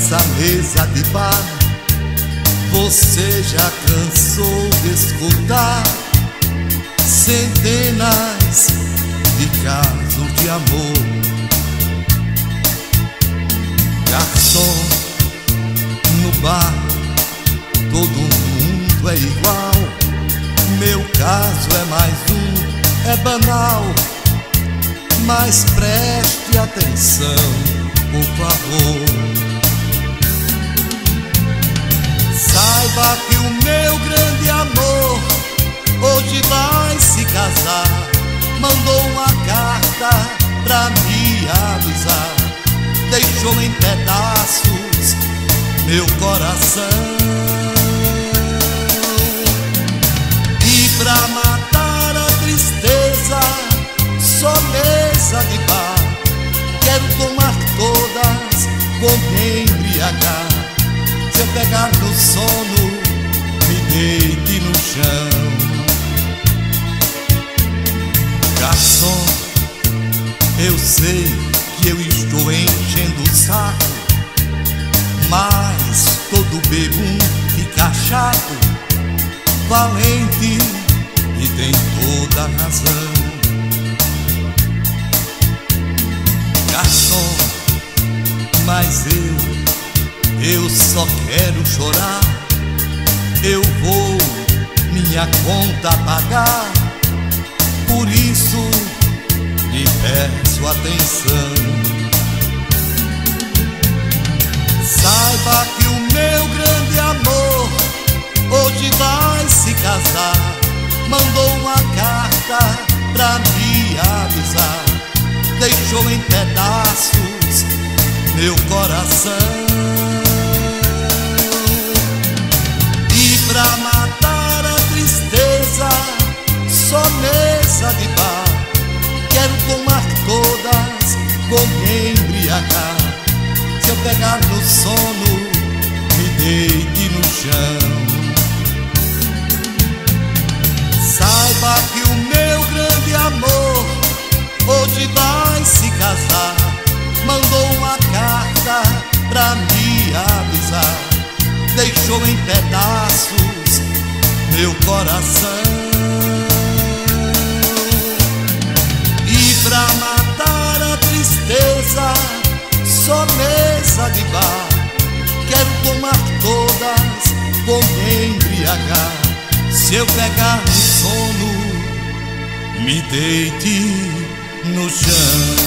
nessa mesa de bar, você já cansou de escutar centenas de casos de amor. Garçom, no bar todo mundo é igual, meu caso é mais um, é banal, mas preste atenção, por favor. Saiba que o meu grande amor hoje vai se casar. Mandou uma carta pra me avisar, deixou em pedaços meu coração. E pra matar a tristeza, só mesa de bar, quero tomar todas, vou me embriagar. Se eu pegar no sono, me deite no chão. Garçom, eu sei que eu estou enchendo o saco, mas todo bebum fica chato. Valente e tem toda a razão. Garçom, mas eu só quero chorar. Eu vou minha conta pagar, por isso lhe peço atenção. Saiba que o meu grande amor hoje vai se casar. Mandou uma carta pra me avisar, deixou em pedaços meu coração. E pra matar a tristeza, só mesa de bar, quero tomar todas, vou me embriagar. Se eu pegar no sono, me deite no chão. Saiba que o meu grande amor hoje vai se casar. Mandou uma carta pra me avisar, deixou em pedaços meu coração. E pra matar a tristeza, só mesa de bar, quero tomar todas, vou me embriagar. Se eu pegar no sono, me deite no chão.